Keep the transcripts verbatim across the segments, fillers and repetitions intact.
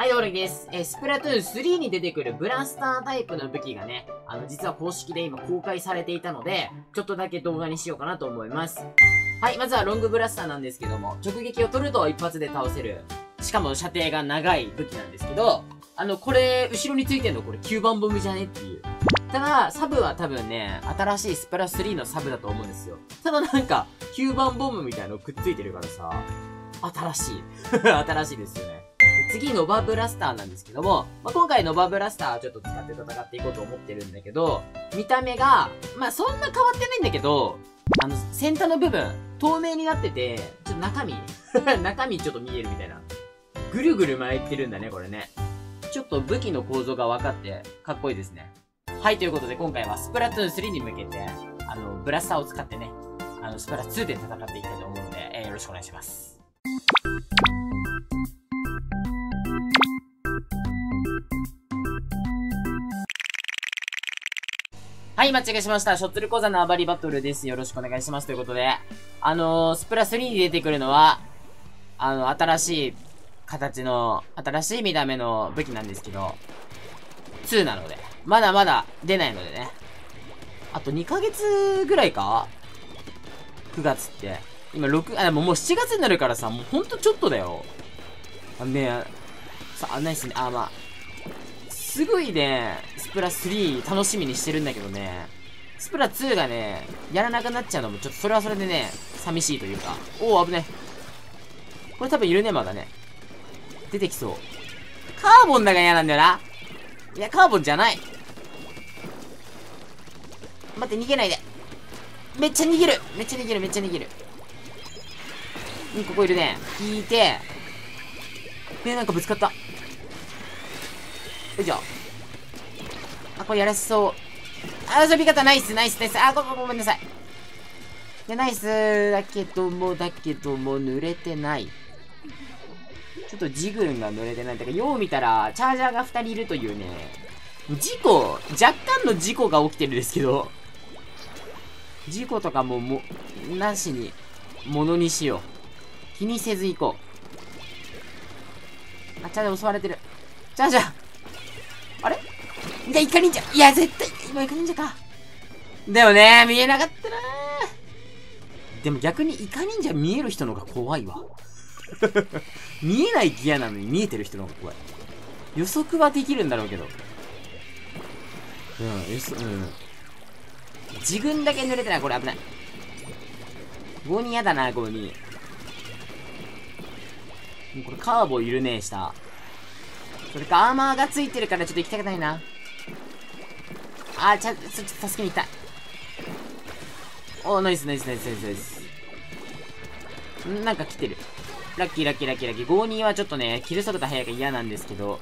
はい、どうもです。えー、スプラトゥーンスリーに出てくるブラスタータイプの武器がね、あの、実は公式で今公開されていたので、ちょっとだけ動画にしようかなと思います。はい、まずはロングブラスターなんですけども、直撃を取ると一発で倒せる。しかも射程が長い武器なんですけど、あの、これ、後ろについてんのこれきゅうばんボムじゃねっていう。ただ、サブは多分ね、新しいスプラスリーのサブだと思うんですよ。ただなんか、きゅうばんボムみたいなのくっついてるからさ、新しい。新しいですよね。次、ノバブラスターなんですけども、まあ、今回ノバブラスターをちょっと使って戦っていこうと思ってるんだけど、見た目が、まあ、そんな変わってないんだけど、あの、先端の部分、透明になってて、ちょっと中身、中身ちょっと見えるみたいな。ぐるぐる巻いてるんだね、これね。ちょっと武器の構造が分かって、かっこいいですね。はい、ということで今回はスプラトゥーンスリーに向けて、あの、ブラスターを使ってね、あの、スプラツーで戦っていきたいと思うので、えー、よろしくお願いします。はい、間違いしました。ショットル講座の暴りバトルです。よろしくお願いします。ということで、あのー、スプラスリーに出てくるのは、あの、新しい形の、新しい見た目の武器なんですけど、ツーなので、まだまだ出ないのでね。あとにかげつぐらいか ?く 月って。今ろく、あ、でももうしちがつになるからさ、もうほんとちょっとだよ。あ、ねさあ、ナイスね。あ、まあ。すごいね、スプラスリー楽しみにしてるんだけどね、スプラツーがね、やらなくなっちゃうのもちょっとそれはそれでね、寂しいというか。おお、危ね。これ多分いるね、まだね。出てきそう。カーボンだが嫌なんだよな。いや、カーボンじゃない。待って、逃げないで。めっちゃ逃げるめっちゃ逃げるめっちゃ逃げる。うん、ここいるね。引いて。ね、なんかぶつかった。よいしょ。あ、これやらしそう。あ、遊び方ナイス、ナイス、ナイス。あ、ごめん、ごめんなさい。で、ナイスだけども、だけども、濡れてない。ちょっとジグンが濡れてない。だから、よう見たら、チャージャーがふたりいるというね、事故、若干の事故が起きてるんですけど、事故とかも、も、なしに、ものにしよう。気にせず行こう。あ、チャージャー襲われてる。チャージャーあれいや、イカ忍者いや、絶対今イカ忍者か。だよね見えなかったなー。でも逆にイカ忍者見える人の方が怖いわ。見えないギアなのに見えてる人の方が怖い。予測はできるんだろうけど。うん、予測、うん。自分だけ濡れてない。これ危ない。ごにんやだな、ごにん。これカーボいるね、下。それかアーマーがついてるからちょっと行きたくないな。あー、ちゃ、ちょっと助けに行きたい。おー、ナイスナイスナイスナイスナイス。んなんか来てる。ラッキーラッキーラッキーラッキー。ごにんはちょっとね、キル速度速いから嫌なんですけど。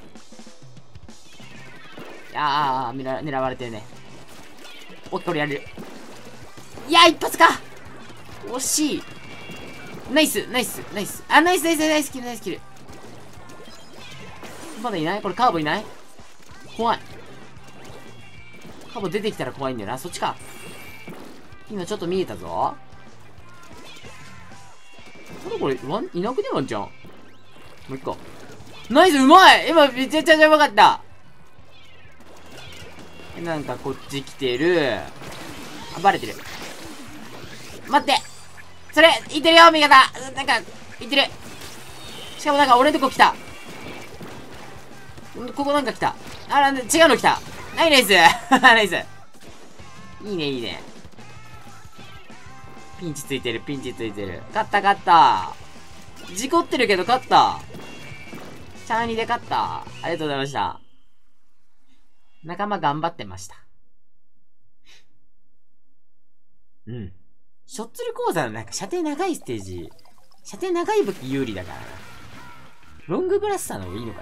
あー、狙、狙われてるね。おっ、これやれる。いやー、一発か惜しい。ナイスナイスナイス。あ、ナイスナイスナイスキルナイスキル。まだいない？これカーボいない？怖い。カーボ出てきたら怖いんだよな。そっちか。今ちょっと見えたぞ。これこれ、ワン、いなくねワンちゃん。もう一個。ナイスうまい今めちゃくちゃうまかった。なんかこっち来てる。あ、バレてる。待ってそれいってるよ味方なんか、いってる。しかもなんか俺のとこ来た。ここなんか来た。あら、違うの来た。ナイスナイスいいね、いいね。ピンチついてる、ピンチついてる。勝った、勝った。事故ってるけど勝った。チャーニーで勝った。ありがとうございました。仲間頑張ってました。うん。ショッツル講座のなんか射程長いステージ、射程長い武器有利だからな。ロングブラスターの方がいいのかな。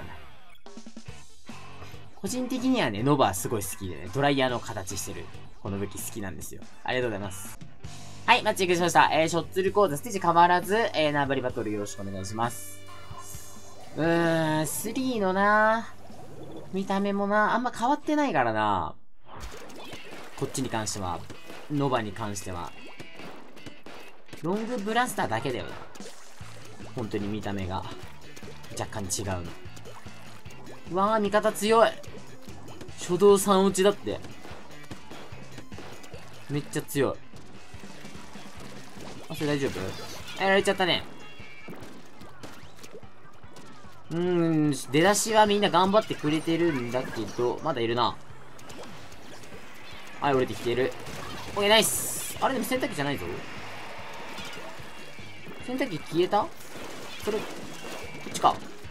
個人的にはね、ノバすごい好きでね、ドライヤーの形してる、この武器好きなんですよ。ありがとうございます。はい、マッチングしました。えー、ショッツル講座ステージ変わらず、えー、縄張りバトルよろしくお願いします。うーん、スリーのな見た目もなあんま変わってないからなこっちに関しては。ノバに関しては。ロングブラスターだけだよな。本当に見た目が若干違うの。 うわー、味方強い。初動さん落ちだって。めっちゃ強い。あ、それ大丈夫？あ、やられちゃったね。うーん、出だしはみんな頑張ってくれてるんだけど、まだいるな。はい、降りてきている。オッケー、ナイス。あれでも洗濯機じゃないぞ。洗濯機消えた？それ、こっちか。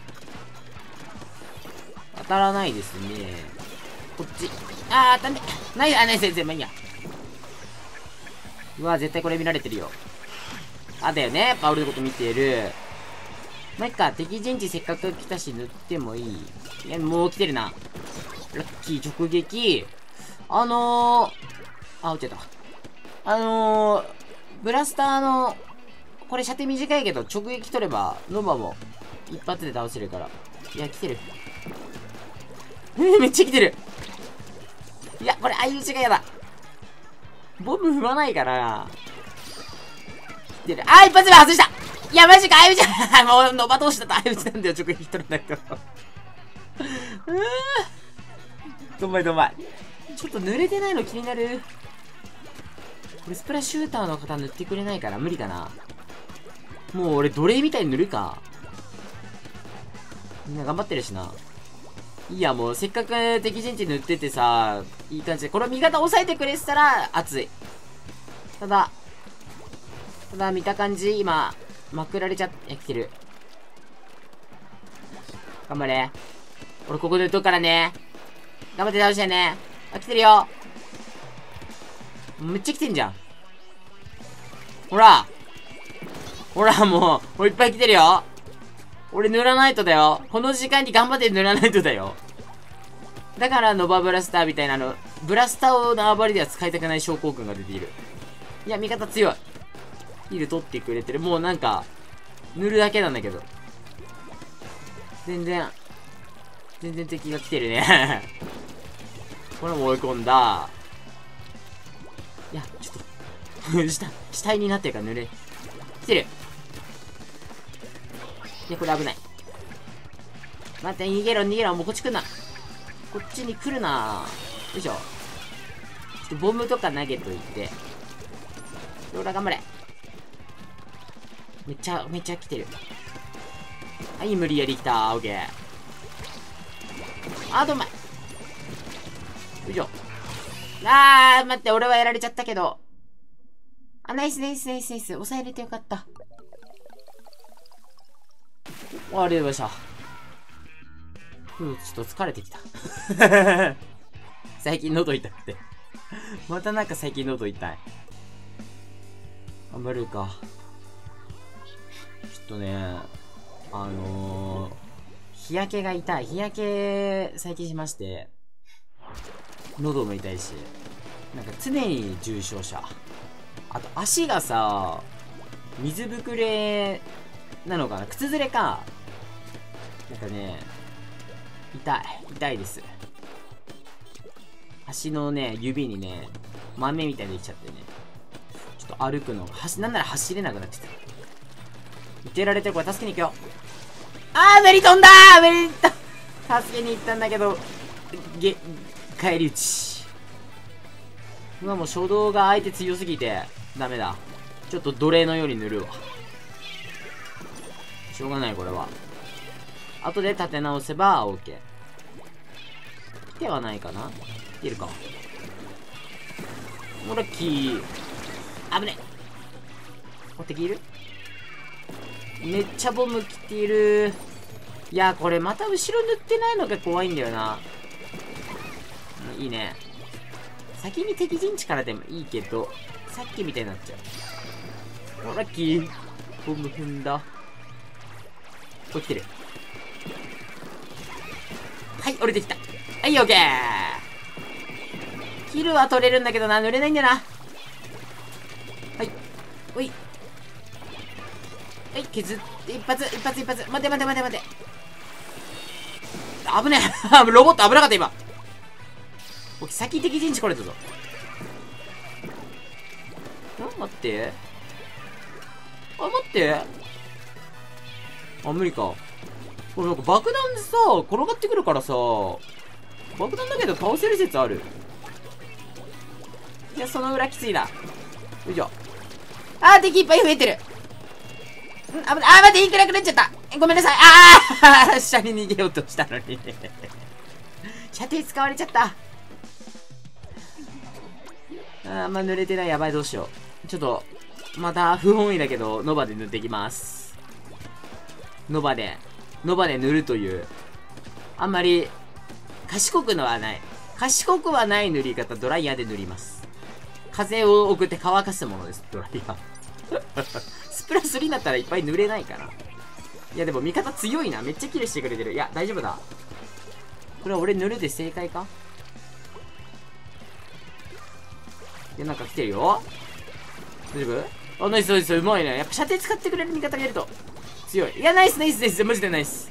当たらないですね。こっち。あー、当たんね。ない、あ、ない、全然、まあいいや。うわ、絶対これ見られてるよ。あ、だよね。パウルのこと見てる。まあ、いっか、敵陣地せっかく来たし、塗ってもいい。いや、もう来てるな。ラッキー直撃。あのー、あ、落ちた。あのー、ブラスターの、これ射程短いけど、直撃取れば、ノバも一発で倒せるから。いや、来てる。めっちゃ来てる。いや、これ相打ちが嫌だ。ボム踏まないから。来てる。あー、一発目外した。いや、マジか、相打ちもう、ノバ同士だと相打ちなんだよ、直撃取れないと。うーどんまいどんまい。ちょっと濡れてないの気になる。これスプラッシューターの方塗ってくれないから無理だな。もう俺奴隷みたいに塗るか。みんな頑張ってるしな。いいや、もうせっかく敵陣地塗っててさ、いい感じで。これ味方押さえてくれてたら熱い。ただ、ただ見た感じ、今、まくられちゃって、来てる。頑張れ。俺ここで打っとくからね。頑張って倒してね。あ、来てるよ。めっちゃ来てんじゃん。ほら。ほら、もう、もういっぱい来てるよ。俺塗らないとだよ。この時間に頑張って塗らないとだよ。だから、ノバブラスターみたいなの、ブラスターを縄張りでは使いたくない症候群が出ている。いや、味方強い。ヒール取ってくれてる。もうなんか、塗るだけなんだけど。全然、全然敵が来てるね。これも追い込んだ。いや、ちょっと、下、死体になってるから濡れ。来てる。いや、これ危ない。待って、逃げろ、逃げろ。もうこっち来んな。こっちに来るな。よいしょ。ちょっとボムとか投げといて。ほら、頑張れ。めっちゃ、めっちゃ来てる。はい、無理やり来た。オッケー。あー、どんまい。よいしょ。あー、待って、俺はやられちゃったけど。あ、ナイスナイスナイスナイス。抑えれてよかった。あ、ありがとうございました。ふう、ちょっと疲れてきた。最近喉痛くて。またなんか最近喉痛い。頑張るか。ちょっとね、あのー、日焼けが痛い。日焼け、最近しまして、喉も痛いし、なんか常に重症者。あと足がさ、水ぶくれなのかな、靴ずれか。なんかね、痛い。痛いです。足のね、指にね、豆みたいにできちゃってね。ちょっと歩くのが、はし、なんなら走れなくなってきた。いてられてる。これ助けに行くよ。あー、メリ飛んだーメリット助けに行ったんだけど、げ、返り討ち。うわ、もう初動が相手強すぎて、ダメだ。ちょっと奴隷のように塗るわ。しょうがない、これは。後で立て直せば、OK。来てはないかな？来てるか。もうラッキー。危ねえ。こ敵いる？めっちゃボム来ている。いや、これまた後ろ塗ってないのが怖いんだよな。うん、いいね。先に敵陣地からでもいいけど、さっきみたいになっちゃう。お、ラッキー。ボム踏んだ。これ来てる。はい、降りてきた。はい、オッケー。キルは取れるんだけどな、塗れないんだよな。はい。おい。はい、削って、一発、一発、一発。待て待て待て待て。危ねえ。ロボット危なかった、今。僕、先敵陣地来れたぞ。ん待って。あ、待って。あ、無理か。 これなんか爆弾でさ、転がってくるからさ、爆弾だけど倒せる説ある。いや、その裏きついな。よいしょ。あー、敵いっぱい増えてる。ん、危ない。あー、待って、いくらくなっちゃった。ごめんなさい。あー下に逃げようとしたのに。射程使われちゃった。あー、まあ、濡れてない。やばい、どうしよう。ちょっと、また、不本意だけど、ノバで塗っていきます。ノバで、ノバで塗るという、あんまり、賢くのはない。賢くはない塗り方、ドライヤーで塗ります。風を送って乾かすものです、ドライヤー。スプラスリーだったらいっぱい塗れないかな。いや、でも味方強いな。めっちゃキルしてくれてる。いや、大丈夫だ。これは俺塗るで正解か？いや、なんか来てるよ。大丈夫？あ、ナイスナイス。うまいね。やっぱ射程使ってくれる味方がいると強い。いや、ナイスナイスナイス。マジでナイス。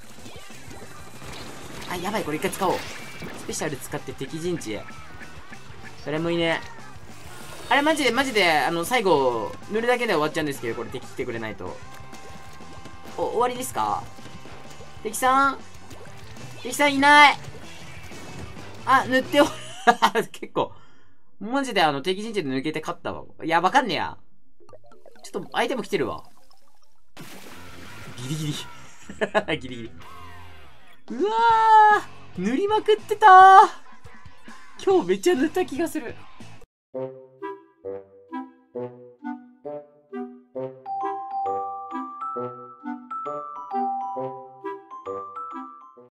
あ、やばい。これ一回使おう。スペシャル使って敵陣地へ。それもいいね。あれマジでマジで、あの、最後、塗るだけで終わっちゃうんですけど、これ敵来てくれないと。お、終わりですか？敵さん敵さんいない。あ、塗ってお、結構。マジであの、敵陣地で抜けて勝ったわ。いや、わかんねえや。ちょっと、相手も来てるわ。ギリギリ。ギリギリ。うわー塗りまくってたー。今日めっちゃ塗った気がする。